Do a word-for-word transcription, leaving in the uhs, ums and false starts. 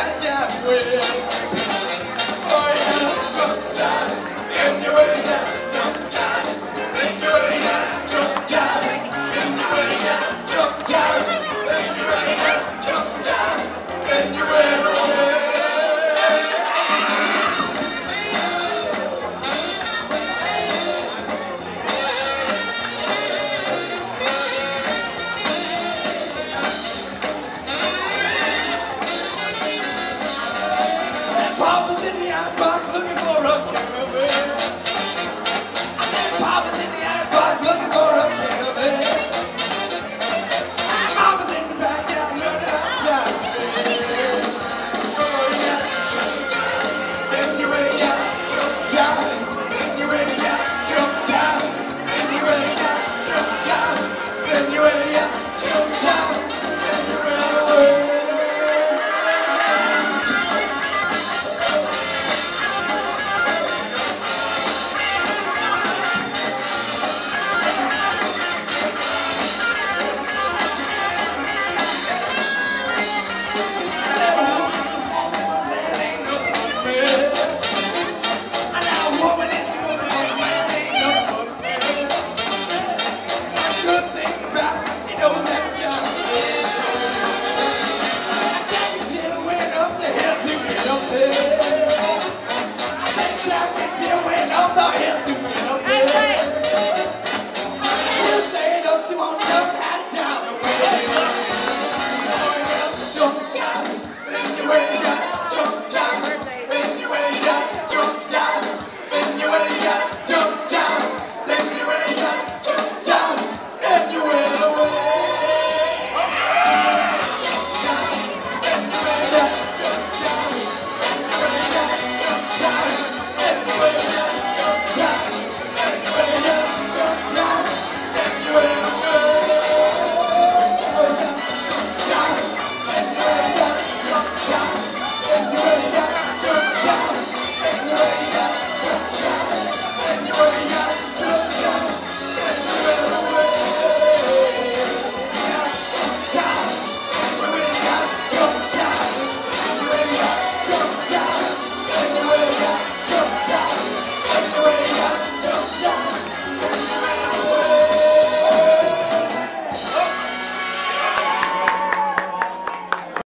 back that way. Oh yeah, jump jive, in your way down, jump jive, in your way down, jump jive, in your way down, jump jive, in your way down, jump jive, in your way away. Papa's in the icebox looking for a caravan. I said Papa's in the icebox looking for a caravan. Mama's in the backyard learning how to drive. Oh yeah, then you ready out, jump jive. Then you ready out, jump jive. Then you ready out, jump jive. Then you ready out, jump jive. Then you ready away. Up the hill.